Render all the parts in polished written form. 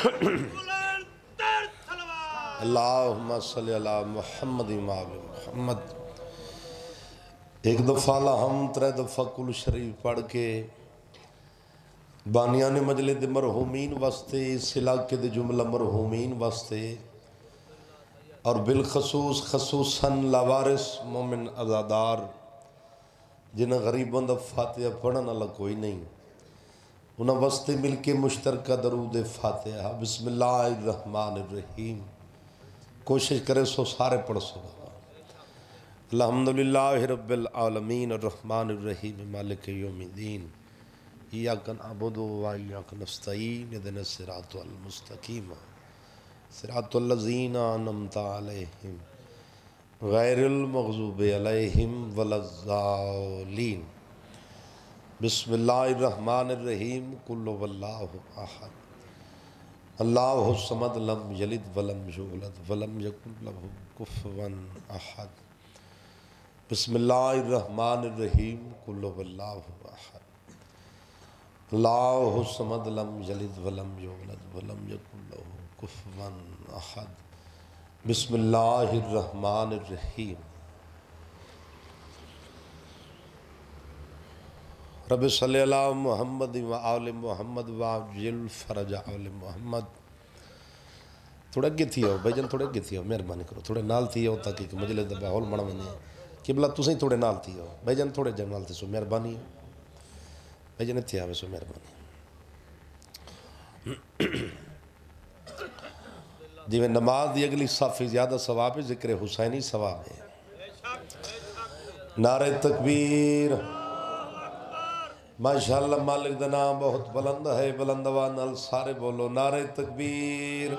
اللہم صلی علی محمد محمد۔ ایک دفعہ ہم 3 دفعہ کل شریف پڑھ کے بانیان مجلس مرحومین واسطے، اس علاقے دے جملہ مرحومین واسطے، اور بالخصوص خصوصاً لاوارث مومن عزادار جنہیں غریبوں دا فاتحہ پڑھن والا کوئی نہیں، انہاں واسطے مل کے مشترکہ درود فاتحہ۔ بسم اللہ الرحمن الرحیم، کوشش کرے سو سارے پڑھ سو۔ الحمدللہ رب العالمین الرحمن الرحیم مالک یوم الدین، ایاک نعبد و ایاک نستعین، اہدنا الصراط المستقیم صراط الذین انعمت علیہم غیر المغضوب علیہم ولا الضالین۔ بسم اللہ الرحمن الرحیم، قل هو اللہ احد اللہ الصمد لم یلد ولم یولد ولم یکن لہ کفوا احد۔ بسم اللہ الرحمن الرحیم، قل هو اللہ احد اللہ الصمد لم یلد ولم یولد ولم یکن لہ کفوا احد۔ بسم اللہ الرحمن الرحیم۔ رب صلی اللہ محمد و آل محمد و عجل فرج آل محمد۔ تھوڑا اگے تھی ہو بھائی جان، تھوڑا اگے تھی ہو، مہربانی کرو تھوڑے نال تھی ہو تاکہ مجلس دا ماحول بنا ونے۔ قبلہ تسیں تھوڑے نال تھی ہو بھائی جان، تھوڑے جان نال تھی سو مہربانی بھائی جان، اتھے آوے سو مہربانی۔ جی میں نماز دی اگلی صافی زیادہ ثواب ہے، ذکر حسینی ثواب ہے۔ نعرہ تکبیر، ماشاءاللہ مالک دا نام بہت بلند ہے، بلند آواز نال سارے بولو نعرہ تکبیر،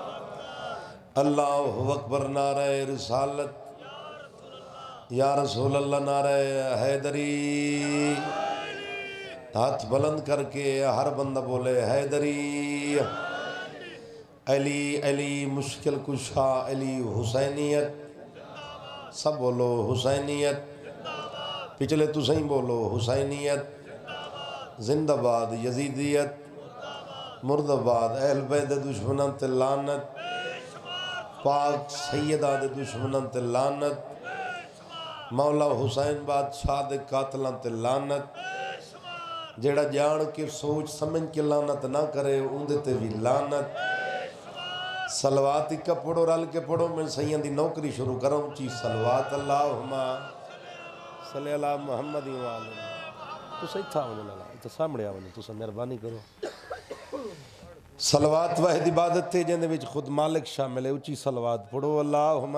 اللہ اکبر، نعرہ رسالت یا رسول اللہ، نعرہ حیدری، ہاتھ بلند کر کے ہر بندہ بولے حیدری، علی علی مشکل کشا، علی حسینیت، سب بولو حسینیت، پچھلے تو صحیح بولو حسینیت زندہ باد، یزیدیت مرد آباد، اہل بیت دشمنان تے لعنت، پاک سیدہ دے دشمنان تے لعنت، مولا حسین بادشاہ دے قاتلان تے لعنت، جیڑا جان کے سوچ سمجھ کے لعنت نہ کرے اندے تے بھی لعنت۔ صلوات کا پڑھو، رل کے پڑھو، میں سیدی دی نوکری شروع کروں چی صلوات اللہم صلی اللہ محمد و آلہ۔ تو صحیح تھا ہونے لگا، تو سامنے آنے تو مہربانی کرو۔ صلوات واحد عبادت تے جن دے وچ خود مالک شامل ہے، اچھی صلوات پڑھو۔ اللہم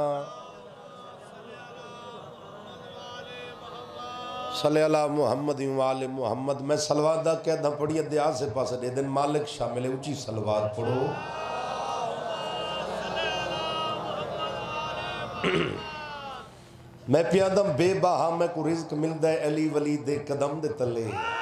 صلی اللہ محمد و آل محمد۔ میں صلوات دا کہتا پڑھی دیا سے پاسے دے دن مالک شامل ہے، اچھی صلوات پڑھو۔ میں پیادم بے باہا میں کو رزق ملدا ہے، علی ولی دے قدم دے تلے۔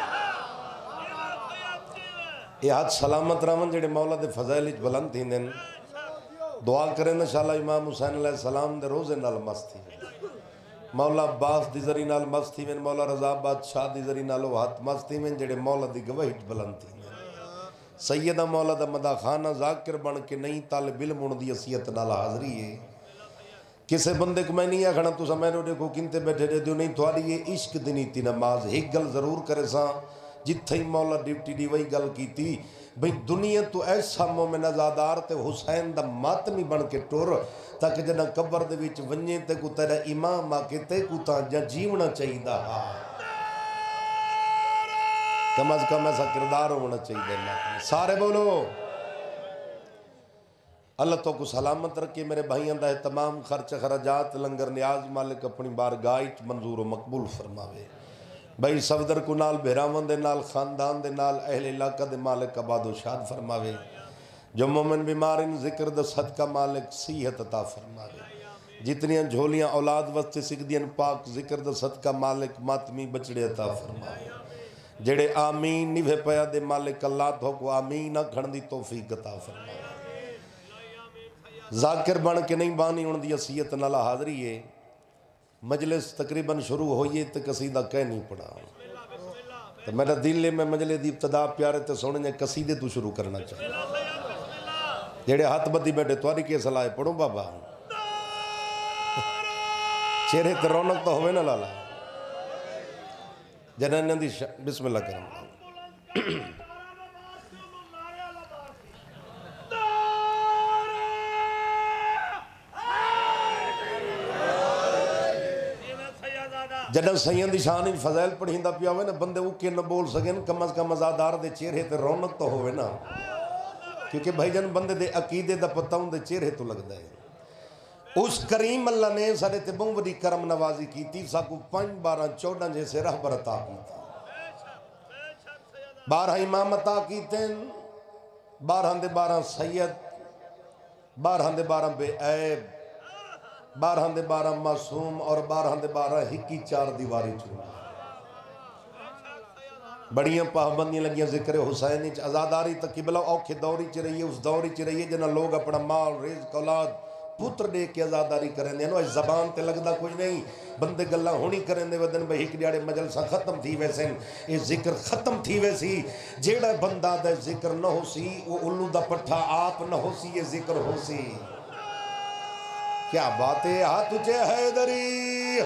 یہ ہاتھ سلامت رہن جڑے مولا دے فضائل اچ بلند تھی دن، دعا کریں انشاءاللہ امام حسین علیہ السلام دے روزے نال مست تھی، مولا عباس دی ذری نال مست تھی، مولا رضا بادشاہ دی ذری نال ہاتھ مست تھی جڑے مولا دی گواہی اچ بلند تھی۔ سیدہ مولا دا مدح خانہ ذاکر بن کے نہیں طالب علم ان دی حیثیت نال حاضری ہے۔ کسے بندے کو میں نہیں آکھنا تو سمجھو دیکھو کنتے بیٹھے دے دیو نہیں، تھوڑی یہ عشق دی نیتی نماز ایک گل ضرور کرے ساں جتھے مولا ڈیوٹی دی وہی گل کی تھی بھئی دنیا تو ایسا مومن عزادار تے حسین دا ماتمی بن کے ٹور تاکہ جنہ قبر دے وچ ونجے تے کو تیرا امام آکے تے کو تاں جا جیونا چاہی دا، کم از کم ایسا کردار ہونا چاہی دا۔ سارے بولو اللہ تو کو سلامت رکھے، میرے بھائیاں دا تمام خرچ خراجات لنگر نیاز مالک اپنی بارگاہ وچ منظور و مقبول فرماوے۔ بھائی صفدر کو نال بہراون دے نال خاندان دے نال اہل علاقہ دے مالک آباد و شاد فرماوے، جو مومن بیمارین ذکر دا صدقہ مالک صحت عطا فرماوے، جتنیاں جھولیاں اولاد وستے سکدیاں پاک ذکر دا صدقہ مالک ماتمی بچڑے عطا فرماوے، جڑے آمین نیوے پیا دے مالک اللہ تو کو آمین کھڑن دی توفیق عطا فرماوے۔ ذاکر بن کے نہیں بانی ان دی حیثیت نال حاضری ہے، مجلس تقریباً شروع ہوئی تو قصیدہ کہہ نہیں پڑا، تو میرا دل ہے میں مجلس دی ابتدا پیارے تے سونے نے قصیدے تو شروع کرنا چاہتا۔ جڑے ہاتھ بدی بیٹھے تواری کی صلاح پڑھوں بابا چہرے تے رونق تو ہوئے نا لالا جنہاں دی بسم اللہ کرم جنہاں سیاں دی شان فضائل پڑھیں دا پیا ہوئے نا بندے اوکے نہ بول سکیں کم از کم ازادار دے چہرے تے رونق تو ہوئے نا کیونکہ بھائی جان بندے دے عقیدے دا پتہ ہوں دے چہرے تو لگ دے اس کریم اللہ نے سارے تے بہت بڑی کرم نوازی کی تھی ساکو 5 12 14 جیسے رہبر عطا کی تھی 12 امام عطا کی تین 12 دے 12 سید 12 دے 12 بے عیب 12 دے 12 معصوم اور 12 دے 12 ہکی 4 دیواری چھوڑا بڑیاں پابندیاں لگیاں ذکر حسین ازاداری تک قبلہ اوکھے دوری چ رہی ہے اس دوری چ رہی ہے جنہاں لوگ اپنا مال رزق اولاد پتر دے کے ازاداری کریں دے اس زبان تے لگدا کچھ نہیں بندے گلاں ہونی کریں دے ودن بھئی ایک ڈیاڑے مجلسہ ختم تھی ویسے یہ ذکر ختم تھی ویسی جیڑا بندہ دے ذکر نہ ہو سی وہ الو دا پٹھا آپ نہ ہو سی یہ ذکر ہو سی کیا باتیں ہاتھ تجھے حیدری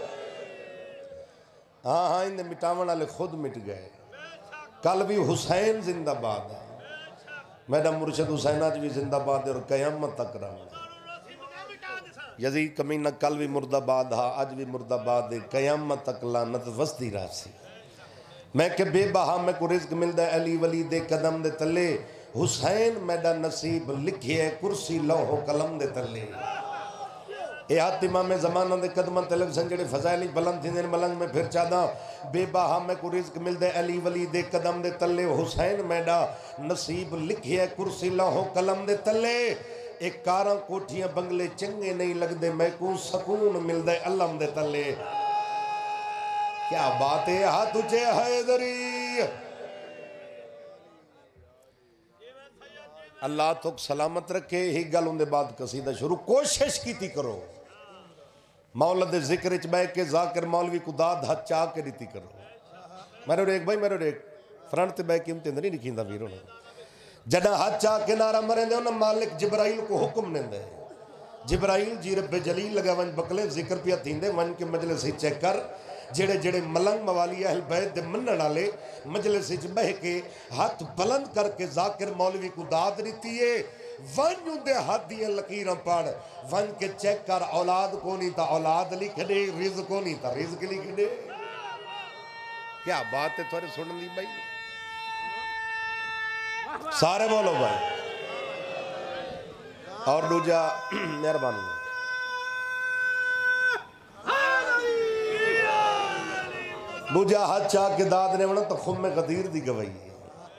ہاں اندے مٹاون والے خود مٹ گئے کل بھی حسین زندہ باد ہے میڈم مرشد حسین آج بھی زندہ باد ہے اور قیامت تک رہا یزید کمینہ کل بھی مردہ باد ہے آج بھی مردہ باد ہے قیامت تک لانت وسطی راسی میں کہ بے بہا میں کو رزق مل دے علی ولی دے قدم دے تلے حسین میڈا نصیب لکھئے کرسی لوح و قلم دے تلے اے ہاتھ امام زمانہ دے قدمہ تلک سنجڑے فضائلی بلند تھی دین ملنگ میں پھر چاہدہ بے باہا میں کو رزق مل دے علی ولی دے قدم دے تلے حسین میڈا نصیب لکھی ہے کرسی لوح و قلم دے تلے ایک کاراں کوٹھیاں بنگلے چنگے نہیں لگ دے میں کو سکون مل دے علم دے تلے کیا بات ہے ہاتھ تجھے حیدری اللہ تک سلامت رکھے ہی گل ان دے بعد قصیدہ شروع کوشش کی تھی کرو مولد ذکر اچ بے کے ذاکر مولوی کو داد ہاتھ چاہ کے دیتی کرو میرے ایک بھائی میرے ایک فرنٹ تے بے کی امتیں نہیں لکھیں دا ویروں نے جنہ ہاتھ چاہ کے نعرہ مریں دے انہاں مالک جبرائیل کو حکم نہیں دے جبرائیل جی رب جلیل لگا ونج بکلے ذکر پیا تھیں دے ونج کے مجلس ہی چیک کر جڑے جڑے ملنگ موالی اہل بیت دے منن والے مجلس وچ بہ کے ہاتھ بلند کر کے ذاکر مولوی کو داد دیتی ہے ون دے ہاتھ دیئے لکیراں پڑھ ون کے چیک کر اولاد کو نہیں تا اولاد لکھ دے رزق کو نہیں تا رزق لکھ دے کیا بات ہے تھوڑے سنن دی بھائی سارے بولو بھائی اور دوجا مہربانی دوجا ہاتھ چاہ کے داد نے ونا تو خم غدیر دی گوائی ہے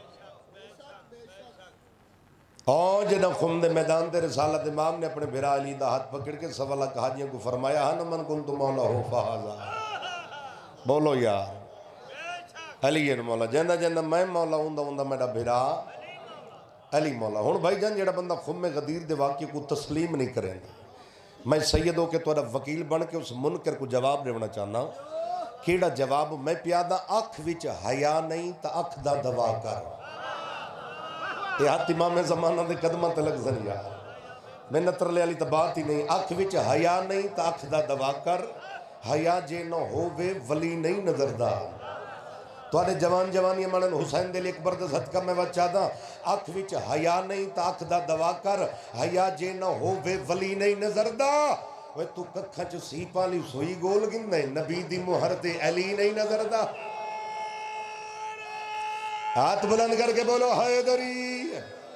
اور جنہ خم دے میدان دے رسالت امام نے اپنے بھرا علی دا ہاتھ پکڑ کے سوالہ کہاجیاں کو فرمایا ہاں من کنتو مولا ہو فہازا بولو یار علی مولا جندہ جندہ میں مولا ہوں دا میرا بھرا علی مولا ہون بھائی جان جڑا بندہ خم غدیر دے واقعی کو تسلیم نہیں کریں میں سیدوں کے توڑا وکیل بن کے اس منکر کو جواب دیونا چاہنا کیڑا جواب میں پیادہ اکھ وچ حیا نہیں تا اکھ دا دوا کر یہ ہاتھ امام زمانہ دے قدمہ تلک زنیا میں نتر لے علی تا بات ہی نہیں اکھ وچ حیا نہیں تا اکھ دا دوا کر حیا جے نہ ہووے ولی نہیں نظر دا توڑے جوان جوانی منن حسین دے لیک برد صدقہ میں بچا دا اکھ وچ حیا نہیں تا اکھ دا دوا کر حیا جے نہ ہووے ولی نہیں نظر دا وہ تو ککھا چو سی پالی سوئی گول گن دے نبی دی مہر تے علی نہیں نظر دا ہاتھ بلند کر کے بولو حیدری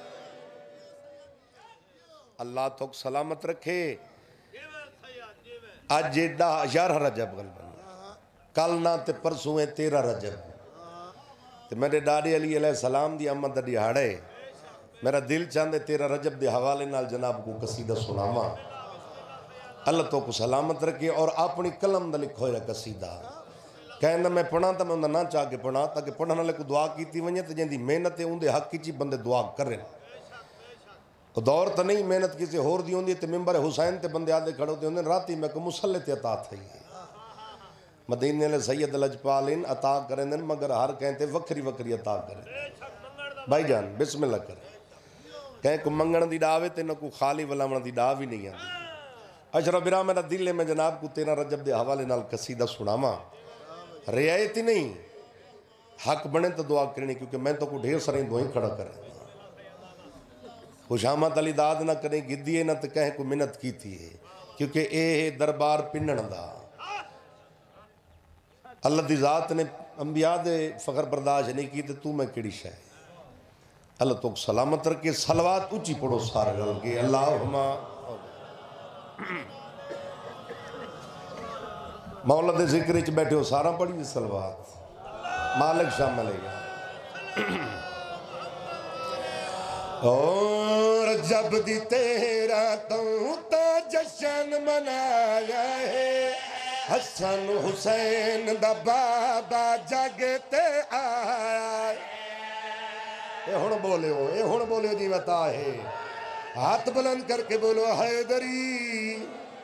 اللہ تک سلامت رکھے آج جیدہ 11 رجب غلبن کل نہ تے پرسویں 13 رجب تے میرے ڈاڈی علی علیہ السلام دی امد دی ہاڑے میرا دل چاندے 13 رجب دی حوالے نال جناب کو قصیدہ سناما اللہ تو کو سلامت رکھے اور اپنی قلم دا لکھو یا قصیدہ کہنا میں پڑھا تا میں انہاں نہ چاہ کے پڑھا تاکہ پڑھنے والے کو دعا کی تھی ونجے تے جن دی محنت ہے ان دے حق کی بندے دعا کریں دور تا نہیں محنت کسی ہور دی ہوندی تے ممبر حسین تے بندے آدھے کھڑو تے ہوندے راتی میں کو مسلح تے عطا تھئی مدینے لے سید لجپالین عطا کریں دن مگر ہر کہتے وکری وکری عطا کریں بھائی جان بسم اللہ کریں کہیں کو منگن دی ڈاوے تے نہ کو خالی ولاون دی ڈاو ہی نہیں آتی. اشرف برا میرا دل ہے میں جناب کو 13 رجب دے حوالے نال قصیدہ سناواں. رعایت ہی نہیں حق بنے تو دعا کرنی کیونکہ میں تو کو ڈھیر سارے دعائیں کھڑا کریں. خوشامت علی داد نہ کریں گدیے نہ تو کہیں کو منت کیتی ہے کیونکہ اے دربار پنن دا. اللہ دی ذات نے انبیاء دے فخر برداشت نہیں کی تو میں کیڑی شے. اللہ تو سلامت رکھے. صلوات اونچی پڑھو سارے رل کے. اللہم مولا دے ذکر وچ بیٹھے ہو سارا پڑھی صلوات. مالک شامل ہے. اور جب دی تیرا تو تا جشن منایا ہے حسن حسین دا بابا جگتے آیا. اے ہن بولے ہو جی وطا ہے. ہاتھ بلند کر کے بولو حیدری.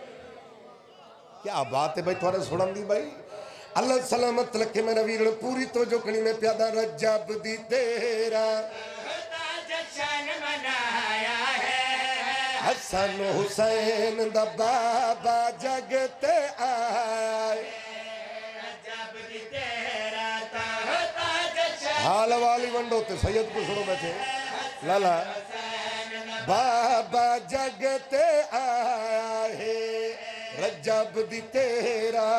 کیا بات ہے بھائی تھوڑے سنن دی بھائی. اللہ سلامت رکھے میرا ویرن پوری تو جو کنی میں پیادا رجب دی تیرا جشن منایا ہے حسن حسین دا بابا جگتے آئے. رجب دی تیرا جشن حال والی ونڈو تے سید کو سنو بیٹھے لالا بابا جگتے آئے. رجب دی تیرا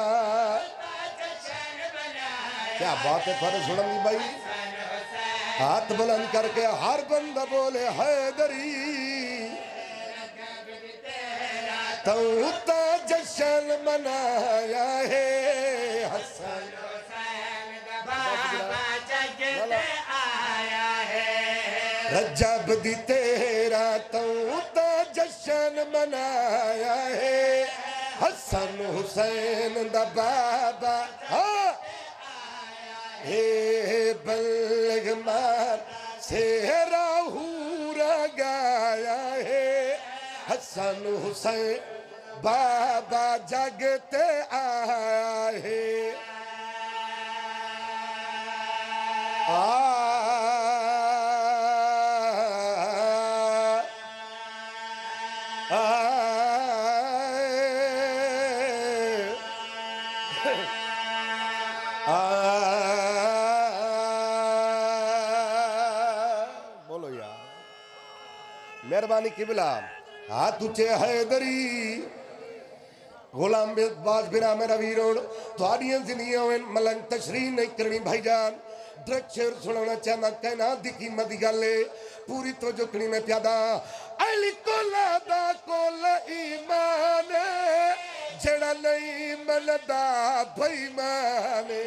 کیا بات ہے تھوڑے سنن دی بھائی. ہاتھ بلند کر کے ہر بندہ بولے حیدری. تو تا جشن منایا ہے حسن بابا جگتے آیا ہے. رجب دی تیرا تو تا جشن منایا ہے حسن حسین دا بابا. اے بلغ مار سے راہورا گایا ہے حسن حسین بابا جگتے آیا ہے. بولو یار مہربانی قبلہ. ہاتھ اچھے حیدری. غلام باز برا میرا ویرون تھوڑیاں زندگیوں میں ملنگ تشریح نہیں کرنی بھائی جان. ڈرک شیر سنانا چاہنا کہنا دی قیمت دی گلے پوری تو جو کنی میں پیادا. علی کولا دا کولا ایمان جڑا نہیں ملدا بھائی مانے.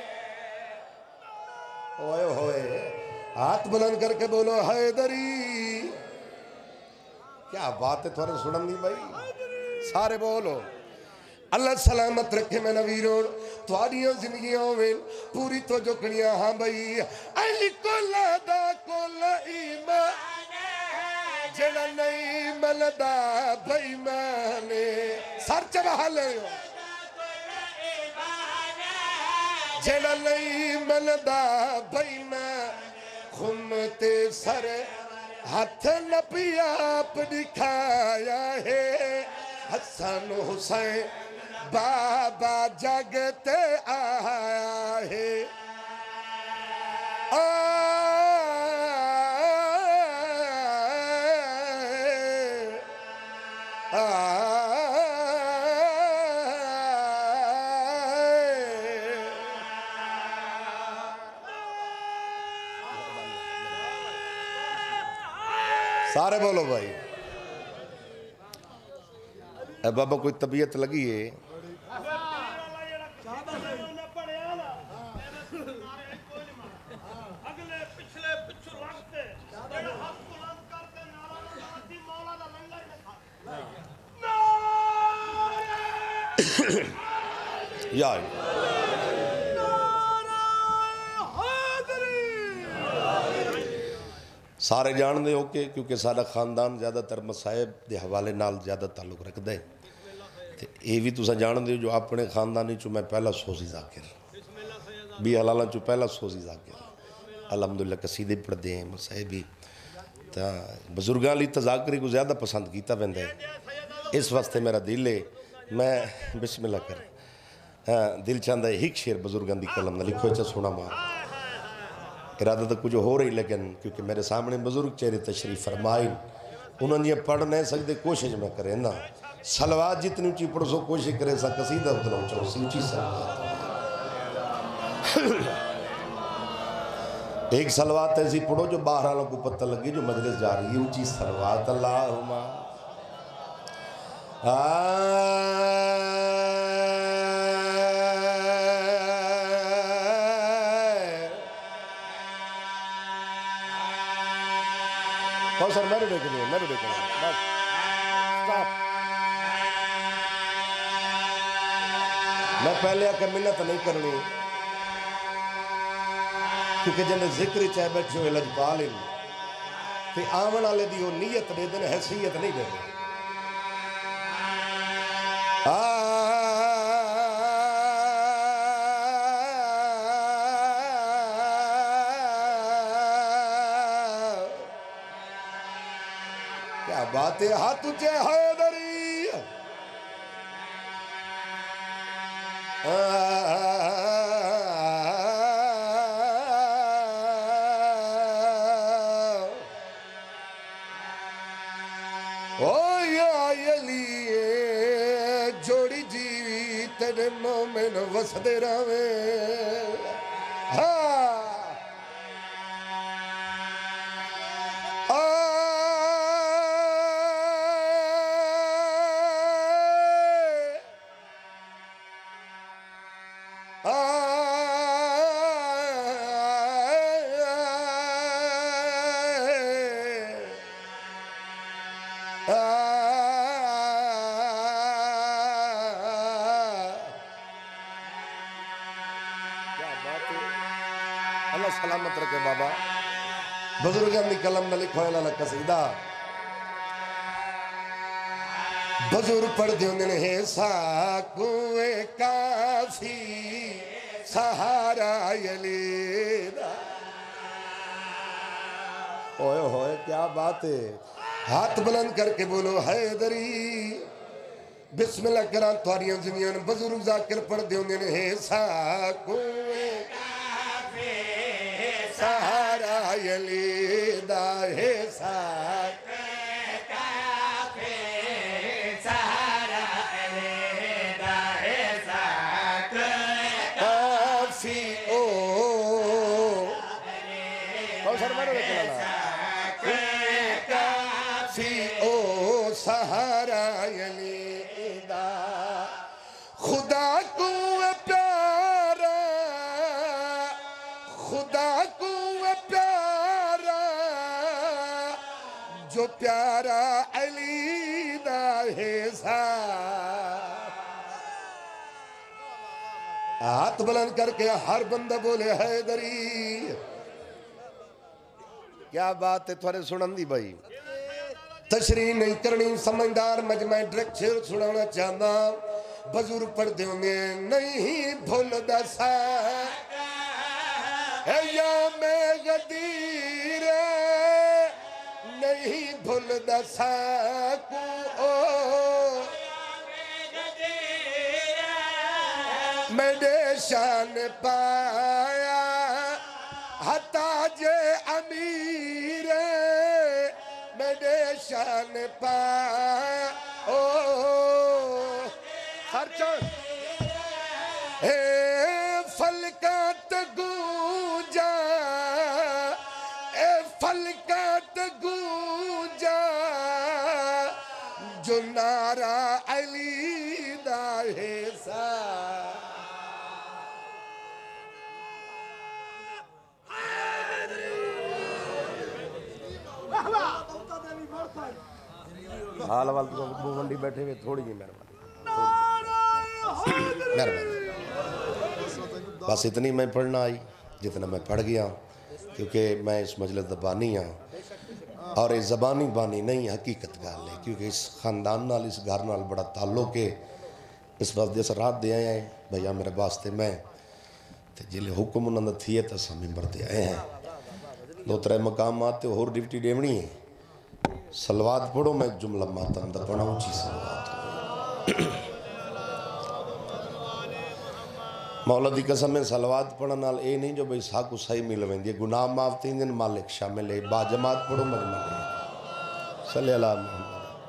اوئے ہوئے ہاتھ بلند کر کے بولو حیدری. کیا بات ہے تھوڑے سنن دی بھائی سارے بولو. اللہ سلامت رکھے میں نویرون تھوڑیاں زندگیوں میں پوری تو جو کنیاں. ہاں بھائی علی کولا دا کولا ایمان جڑا نہیں ملدا بھائی مانے. سر چبہ لے جڑا نہیں ملدا بھائی مانے. خمتے سر ہاتھ نبی آپ دکھایا ہے حسن حسین بابا جگتے آیا ہے. سارے بولو بھائی. اے بابا کوئی طبیعت لگی ہے یا سارے جان دے ہو کے کیونکہ سارا خاندان زیادہ تر مصائب دے حوالے نال زیادہ تعلق رکھ دے. یہ بھی تسا جان دے جو اپنے خاندانی چو میں پہلا سوزی ذاکر بھی حلالہ چو پہلا سوزی ذاکر الحمدللہ قصیدے پڑھ دے ہیں مصائب بھی تو بزرگاں لی تذاکری کو زیادہ پسند کیتا بندہ ہے، اس واسطے میرا دل ہے میں بسم اللہ کر دل چاہتا ہے ایک شیر بزرگاں دی کلم نہ لکھو چا سونا ماں ارادہ تو کچھ ہو رہی، لیکن کیونکہ میرے سامنے بزرگ چہرے تشریف فرمائیں انہوں نے یہ پڑھ نہیں سکتے، کوشش میں کریں نا سلوات جتنی اونچی پڑھو سو کوشش کریں سا قصیدہ اتنا اونچا ہو سی اونچی سلوات ایک سلوات ایسی پڑھو جو باہر والوں کو پتہ لگے جو مجلس جا رہی ہے اونچی سلوات اللہم سر میں دیکھ لوں بس سٹاپ میں پہلے آکر منت نہیں کرنی کیونکہ جنہیں ذکر چاہے بیٹھے ہوئے لجپال پھر آمن آلے دیو نیت دے دیں حیثیت نہیں دے دیں کیا باتیں ہاتھ تجھے حیدری او یا علی جوڑی جیوی تیرے مومن وسدے راویں اللہ سلامت رکھے بابا بزرگان دی کلم نہ لکھو اللہ قصیدہ بزرگ پڑھ دیوں نے ہے ساکوے کافی سہارا یلیدہ اوئے ہوئے کیا بات ہے ہاتھ بلند کر کے بولو حیدری بسم اللہ کران تواریاں زمیان بزرگ ذاکر پڑھ دیوں نے ہے ساکوے سہارا یلیدہ ہے ساکوے سہارا یلیدہ ہے ساکوے کافی او سر میں نے بکلانا کافی او سہارا یلیدہ خدا کو پیارا خدا کو پیارا جو پیارا علی دا ہے سا ہاتھ بلند کر کے ہر بندہ بولے حیدری کیا بات ہے تھوڑے سنن دی بھائی تشریح نہیں کرنی سمجھدار مجمع ڈریکچر سنانا چاہتا بزرگ پڑھتے ہوں گے نہیں بھول دسا ایام غدیر نہیں بھول دسا کو میرے شان پایا حتاج امیر میرے شان پایا خرچان اے فلکات گونجا اے فلکات گونجا جو نعرہ علی دا ہے سا حال حوال تو ابو منڈی بیٹھے ہوئے تھوڑی جی مہربانی بس اتنی میں پڑھنا آئی جتنا میں پڑھ گیا کیونکہ میں اس مجلس دا بانی ہاں اور اس زبانی بانی نہیں حقیقت گال ہے کیونکہ اس خاندان نال اس گھر نال بڑا تعلق ہے اس وقت جیسا رات دے آئے ہیں بھیا میرے واسطے میں جلے حکم انہوں نے تھیے تا سا ممبر دے آئے ہیں دو ترے مقامات تے اور ڈیوٹی ڈیونی ہیں سلوات پڑھو میں جملہ ماتم دا پڑھا اونچی سلوات ہو مولا دی قسم میں سلوات پڑھنا اے نہیں جو بھئی ساکو صحیح مل ویندی ہے گناہ معاف تین دن مالک شامل ہے با جماعت پڑھو مجمع ہے صلی اللہ محمد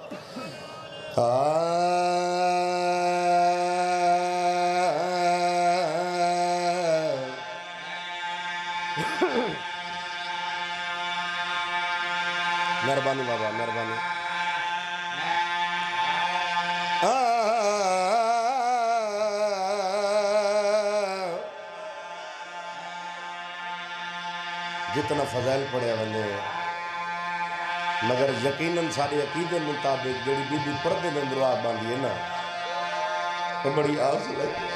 مہربانی بابا مہربانی جتنا فضائل پڑھے ونے مگر یقیناً سارے عقیدے مطابق جڑی بی بی پردے میں اندروا باندھی ہے نا تو بڑی آس لگی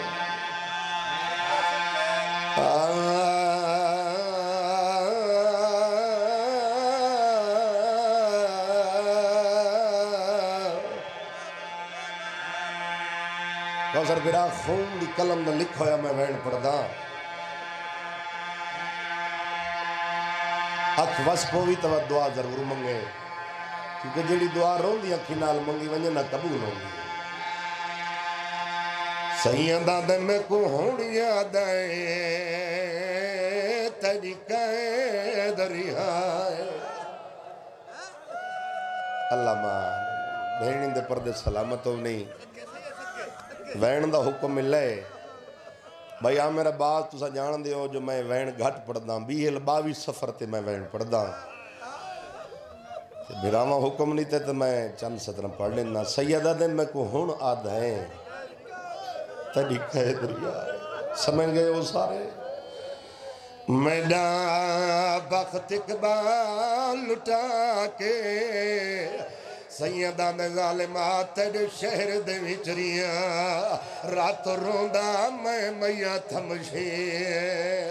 کوثر بیرا خون دی قلم نہ لکھ ہویا میں وین پڑھدا اکھ وس پوی تو دعا ضرور منگے کیونکہ جڑی دعا رون دی اکھی نال منگی ونجے نہ قبول ہوں گی سیدہ دے میں کو ہونیا دے تیری قیدری آئے اللہ مان بھینین دے پردے سلامت ہو نہیں وین دا حکم ملے بھائی آ میرا بات تو سا جان دے ہو جو میں وین گھٹ پڑھ دا 22 سفر تے میں وین پڑھ دا بھراما حکم نہیں تے تو میں چند سطرہ پڑھ لینا سیدہ دن میں کو ہون آدھائیں تیری قیدری آئے سمجھ گئے وہ سارے میڈا بخت اقبال لٹا کے سیدہ دے ظالمات تیرے شہر دے وچریاں رات روندہ میں میاں تھمشیر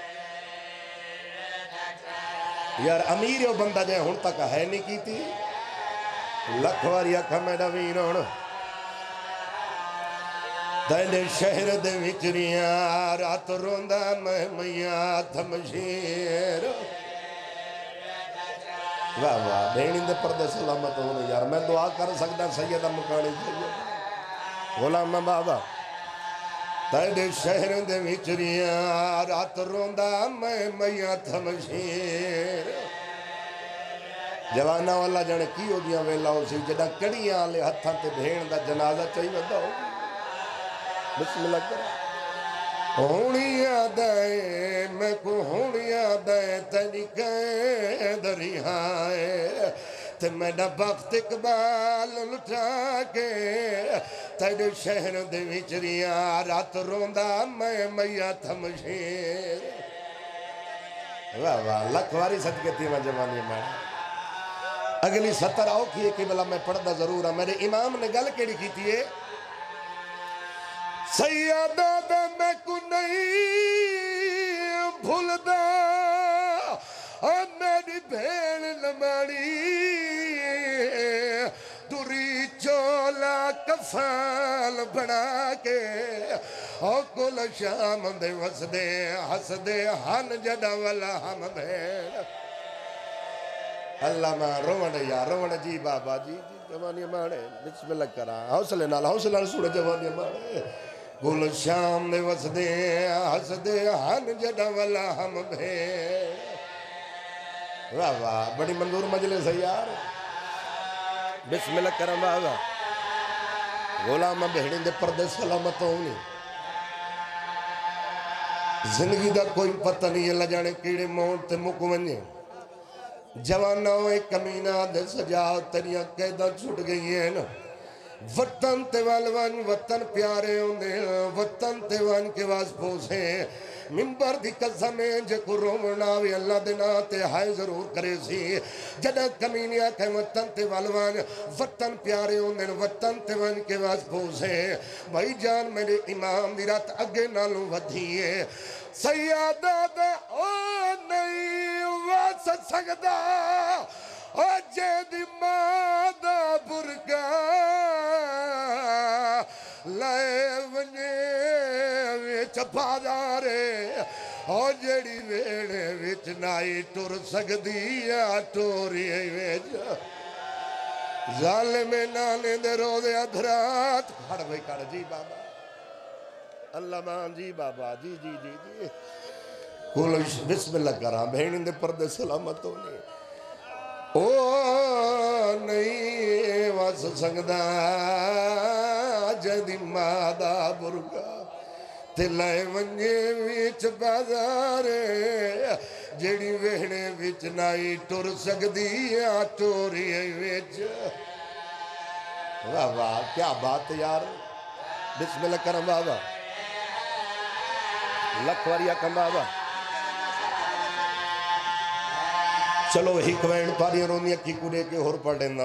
یار امیر ہو بندہ جائے ہون تک ہے نہیں کی تھی لکھواری اکھا میڈا ویرون تیرے شہر دے وچریاں رات روندہ میں میاں تھمشیر واہ واہ بینین دے پردے سلامت ہونے یار میں دعا کر سکتا سیدہ مکانی سیدہ غلام بابا تیرے شہر دے وچریاں رات روندہ میں میاں تھمشیر جوانا والا جانے کی ہو دیاں ویلا ہو سی جڑا کڑیاں لے ہتھاں تے بھین دا جنازہ چاہیے ودا ہو بسم اللہ کرا ہونیا دے میں کو ہونیا دے تیری قیدری آئے تے میڈا بخت اقبال لٹا کے تیرے شہر دے وچریاں رات روندہ میں میاں تھمشیر واہ واہ لکھواری صدقے تھی میں جوانی میں اگلی سطر آؤ کیے کہ بلا میں پڑھدا ضرور ہاں میرے امام نے گل کیڑی کی تھی سیدہ دے میں کو نہیں بھولدا میری بھیڑ لماڑی دوری چولا کفال بنا کے گل شام دے وس دے ہس دے ہن جڑا والا ہم بھیڑ اللہ ماں روڑ یا روڑ جی بابا جی جوانی مانے بسم اللہ کرا حوصلے نال سوڑے جوانی مانے گل شام دے وس دے ہس دے ہن جڑا والا ہم بھیڑ واہ واہ بڑی منظور مجلس ہے یار بسم اللہ کرم بابا غلام بہنین دے پردے سلامت ہونی زندگی دا کوئی پتہ نہیں اللہ جانے کیڑے موت تے مک ونجے جوانہ ہوئے کمینہ دے سجاؤ تیریاں قیدہ چھوٹ گئی ہیں نا وطن تیوالوان وطن پیارے ہوندے وطن تیوان کے واس پوسے ممبر دی قسمیں جے کو رومناوی اللہ دینا تے ہائے ضرور کرے سی جدہ کمینیا کہ وطن تیوالوان وطن پیارے ہوندے وطن تیوان کے واس پوسے بھائی جان میرے امام دی رات اگے نالوں ودھیے سیادہ دے او نہیں واس سکدا او جے دی مادہ برگا لائے ونجے ویچ بازارے اور جڑی ویڑے ویچ نائی ٹور سکدی یا ٹوری ویچ ظالم نانے دے روزے ادھرات کھڑ بھئی کھڑ جی بابا اللہ مان جی بابا جی جی جی جی کول بسم اللہ کرا بہن دے پردے سلامت ہونے او نہیں واس سنگدہ جدی مادہ برگا تلائے ونجے ویچ بازارے جیڑی ویڑے ویچ نائی ٹور سکدی ٹوری ویچ واہ واہ کیا بات یار بسم اللہ کرم بابا لکھواریا کم بابا چلو ایک وین پاری رونیا کی کڑے کے ہور پڑھنا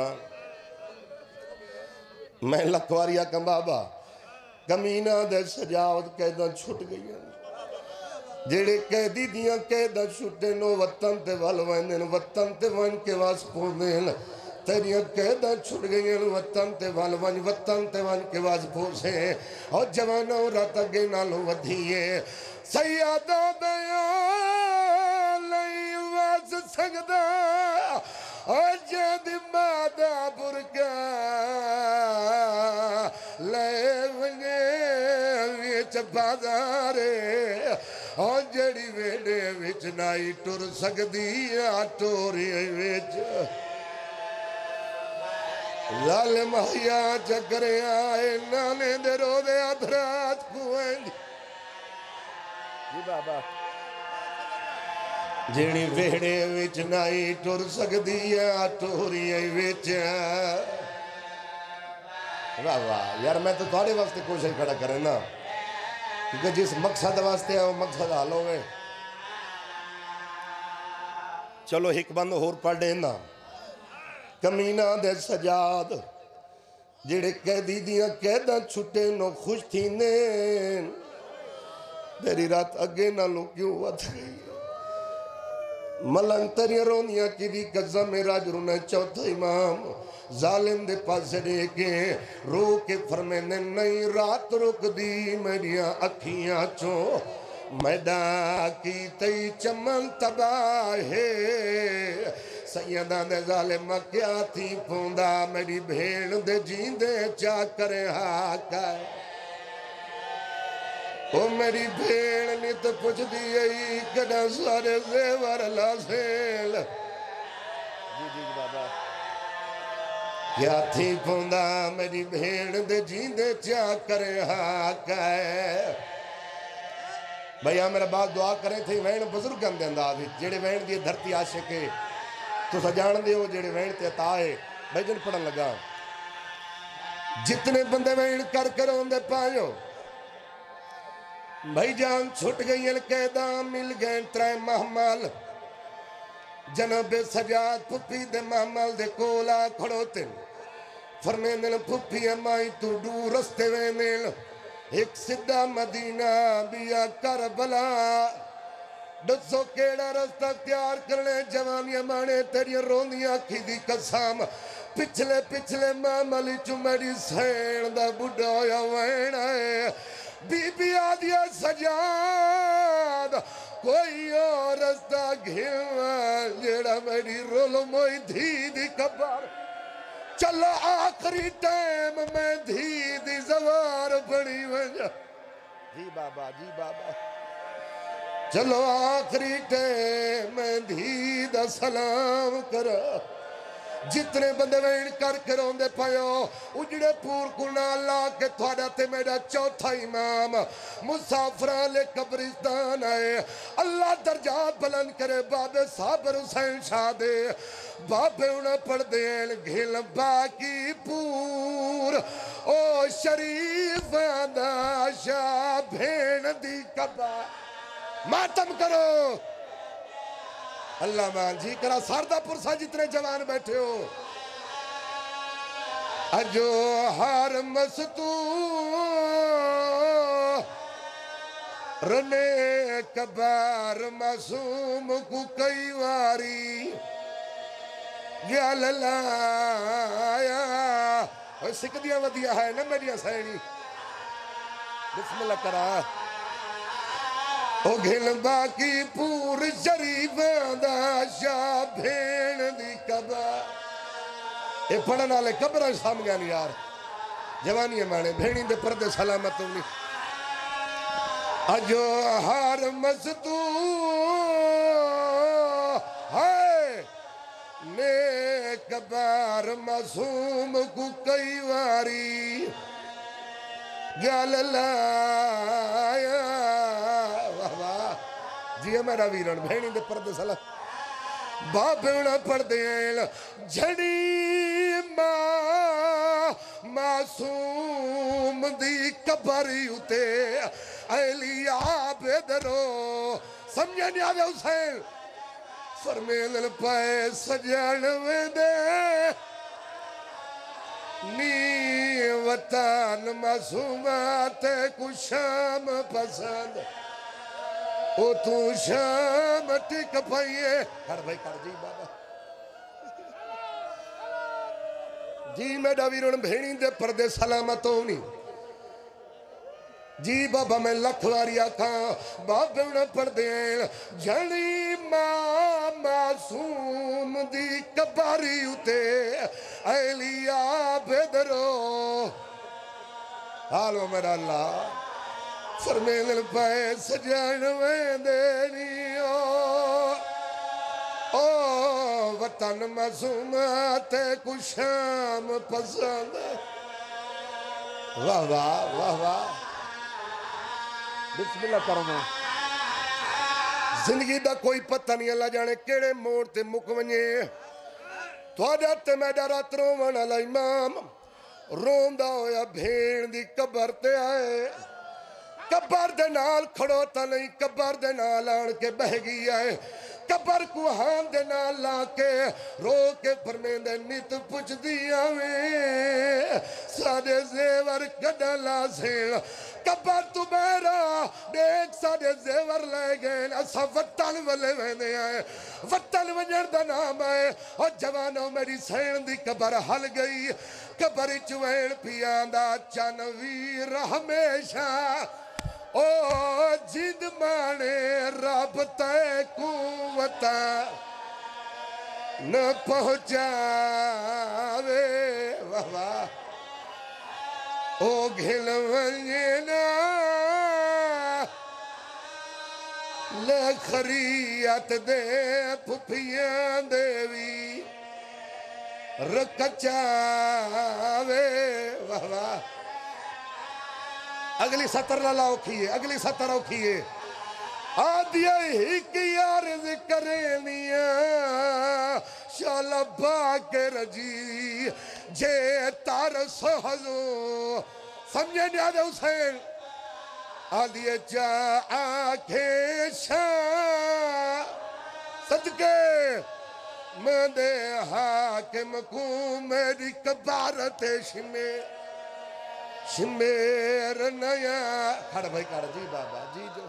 میں لکھواریا کم بابا کمینہ دے سجاوت قیدہ چھٹ گئی ہیں جیڑے قیدی دیاں قیدہ چھٹے نو وطن تے والوائن وطن تے وائن کے واس پوزیں تیریاں قیدہ چھٹ گئی ہیں وطن تے والوائن وطن تے وائن کے واس پوزیں اور جوانہ رات اگے نالو ودھیے سیادہ بیان لئی واس سگدہ اور جد مادہ برگا لے ونجے ویچ بازارے اور جڑی ویڈے ویچ نائی ٹور سکدی ٹوری ویچ ظالم حیا چکرے آئے نانے دے رو دے ادھرات کوئیں جی بابا جیڑی ویڑے ویچ نائی ٹور سکدی ٹوری ویچ واہ واہ یار میں تو تھوڑے واسطے کوشش کھڑا کریں نا کیونکہ جس مقصد واسطے ہے وہ مقصد حال ہوئے چلو ایک بند اور پڑھ دینا کمینہ دے سجاد جیڑے قیدی دیاں قیدہ چھٹے نو خوش تھی نین تیری رات اگے نہ لو کیوں وات گئی ملنگ تری رونیاں کی دی قضا میرا جرونے چوتھا امام ظالم دے پاسے دیکھے رو کے فرمینے نہیں رات رک دی میریاں اکھیاں چو میڈا کی تی چمن تباہے سیدہ دے ظالم کیا تھی پھوندا میری بھیڑ دے جیندے چا کرے ہاکا او میری بھیڑ نے تو پوچھ دیئی کڑا سارے زیور لازیل جی جی بابا کیا تھی پھوندا میری بھیڑ دے جیندے چا کرے ہاکا بھائیہ میرا بات دعا کریں تھے وین بزرگ اندے انداز جیڑے وین دی دھرتی عاشقے تو سجان دے ہو جیڑے وین تے تائے بھائی جن پڑھن لگا جتنے بندے وین کر کروں دے پائیو بھائی جان چھٹ گئی القیدہ مل گئے ترے محمل جناب سجاد پھپی دے محمل دے کولا کھڑوتے فرمیندن پھپی امائی تو دو رستے وینل ایک صدہ مدینہ بیا کربلا ڈسو کیڑا رستہ اختیار کرنے جوانی امانے تیری روندیاں کی دی قسام پچھلے پچھلے محملی چمیری سین دا بڑھایا وین آئے بی بی آدیا سجاد کوئی اور رستہ گھیوان جیڑا میری رولو موئی دھی دی کبار چلو آخری ٹائم میں دھی دی زوار بڑی وجہ جی بابا جی بابا چلو آخری ٹائم میں دھی دا سلام کرا جتنے بندے وین کر کے روندے پایو اجڑے پور کنا اللہ کے تھوڑا تے میرا چوتھا امام مسافران لے قبرستان آئے اللہ درجات بلند کرے باب صابر حسین شاہ دے بابے انہیں پڑھ دیں گھل باقی پور او شریف آدھا شاہ بھین دی کبا ماتم کرو اللہ مان جی کرا ساردہ پرسا جتنے جوان بیٹھے ہو اجو ہر مستو رنے کبار معصوم کو کئی واری گیال لایا اور سکدیاں ودیا ہے نا میری سینی بسم اللہ کرا او گھل باقی پور شریف دا شاہ بھین دی کبا اے پڑھن والے قبراں سامنے نہیں یار جوانی مانے بھیڑی دے پردے سلامت ہونی اجو ہر مزدو ہے نیک بار معصوم کو کئی واری گال لایا واہ واہ جی میرا ویرن بھیڑی دے پردے سلامت بابنا پردیل جھڑی ماں معصوم دی کبری اتے ایلیا بیدرو سمجھے نہیں آدھے حسین فرمیل پائے سجان ویدے نی وطن معصومات کو شام پسند او تو شام ٹک پائیے کر بھائی کر جی بابا جی میں ڈاویرون بھیڑی دے پردے سلامت ہونی جی بابا میں لکھواری آکھاں بابا انہا پردے جھڑی ماں معصوم دی کباری اتے ایلیا بیدرو حالو میرا اللہ فرمیل پائے سجان ویندینیو او وطن معصومات کو شام پسند واہ واہ واہ واہ بسم اللہ کرنا زندگی دا کوئی پتہ نہیں اللہ جانے کیڑے موڑ تے مکونجے تو آجاتے میں ڈرات رومن علی امام روندہ ہویا بھیڑ دی قبر تے آئے قبر دے نال کھڑوتا نہیں قبر دے نال آن کے بہ گئی آئے قبر کو ہاں دے نال لا کے رو کے فرمین دے نیت پچھ دیا میں سادے زیور کڑا لازین قبر تو میرا دیکھ سادے زیور لے گئے اسا وطن والے ویندے آئے وطن ونجر دا نام آئے اور جوانوں میری سین دی قبر حل گئی قبر چوین پیاندہ چانویر ہمیشہ او جد مانے رب تے قوتا نہ پہنچاوے واہ واہ او گھل ونجنا لکھریت دے پھپیاں دیوی رکچاوے واہ واہ اگلی سطر لالا اوکھیے اگلی سطر اوکھیے آدھیا ہی کی عرض کرینیا شالا باکر جی جے تارسو حضو سمجھے نہیں آدھے حسین آدھیا جا آنکھیں شاہ صدقے میں دے حاکم کو میری کبارت شمے شمیر نیا کھڑ بھائی کھڑ جی بابا جی جو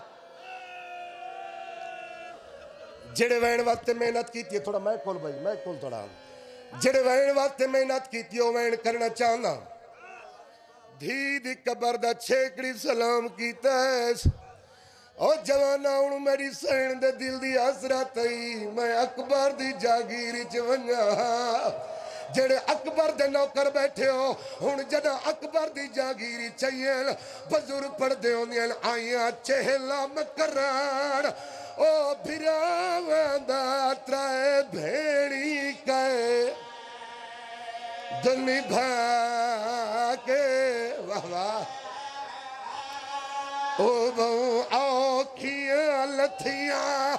جڑے وین وقت محنت کی تھی تھوڑا میں کھول بھائی میں کھول تھوڑا جڑے وین وقت محنت کی تھی وہ وین کرنا چاہنا دھی دی قبر دا چھیکڑی سلام کی تیس او جوانا انہوں میری سین دے دل دی حسرت ہی میں اکبر دی جاگیری چونیا جڑے اکبر دے نوکر بیٹھے ہو ہون جڑا اکبر دی جاگیری چاہیے بزرگ پڑھ دے ہونیاں آئیاں چہلا مکران او بھراوان دا ترائے بھیڑی کائے دنی بھاکے واہ واہ او بہو آکھیاں لتھیاں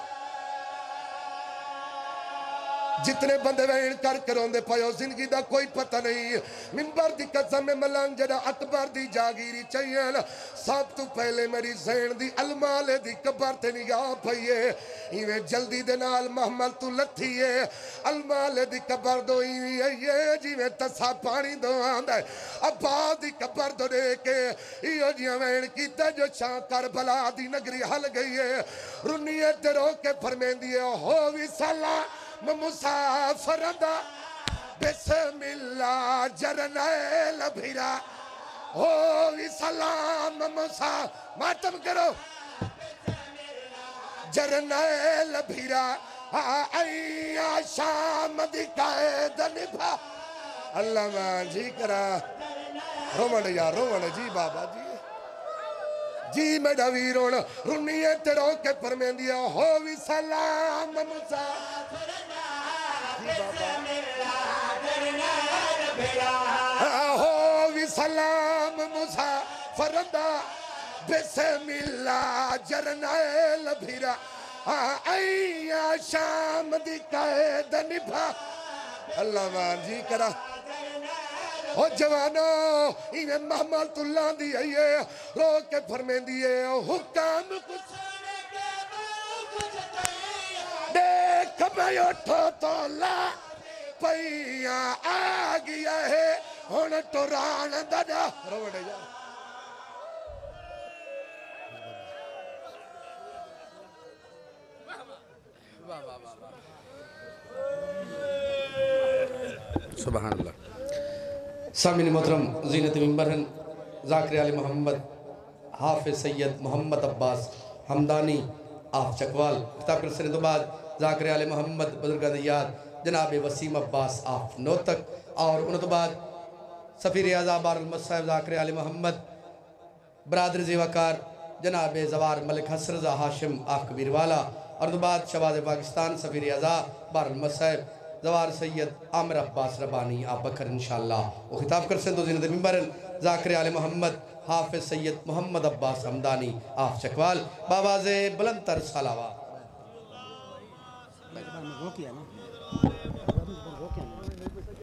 جتنے بندے وین کر کروندے پایو زندگی دا کوئی پتہ نہیں منبر دی قسم میں ملنگ جڑا اکبر دی جاگیری چاہیے سب تو پہلے میری زین دی المالے دی قبر تے نگاہ پئیے ایویں جلدی دے نال محمل تو لتھیے المالے دی قبر دو ایویں جیویں تسا پانی دو آندہ ہے ابا دی قبر دو دے کے ایو جیویں وین کیتا جو شاہ کربلا دی نگری حل گئی ہے رنیے تے رو کے فرمین دیئے ہووی سلام مسافر دا بسم اللہ جرنیل بھیرا ہووی سلام مسافر ماتم کرو جرنیل بھیرا آئیا شام دی قائد نبھا اللہ مان جی کرا رومن یا رومن جی بابا جی جی میڈا ویرون رنیے تیروں کے پرمین دیا ہووی سلام مسافر ہووی سلام مسافر بسم اللہ جرنیل بھیرا آئیا شام دی قید نبھا اللہ مان جی کرا او جوانو انہیں محمد اللہ دی آئیے رو کے فرمین دیئے حکام کچھ دیکھ میں اٹھو تو لا پئیاں آگیا ہے ہون ٹوران دادا روڑے جا سبحان اللہ سامعین محترم زینت منبرن ذاکر علی محمد حافظ سید محمد عباس حمدانی آف چکوال خطاب کر سنے تو بعد ذاکر علی محمد بزرگان یاد جناب وسیم عباس آف نوتک اور انہوں تو بعد سفیر اعظم بار المصائب ذاکر علی محمد برادر زیوکار جناب زوار ملک حسن رضا ہاشم آف کبیر والا اور تو بعد شواز پاکستان سفیر اعظم بار المصائب زوار سید عامر عباس ربانی آپ بکر انشاءاللہ وہ خطاب کر سن تو زینت منبرن ذاکر علی محمد حافظ سید محمد عباس حمدانی آف چکوال باباز بلند تر صلوات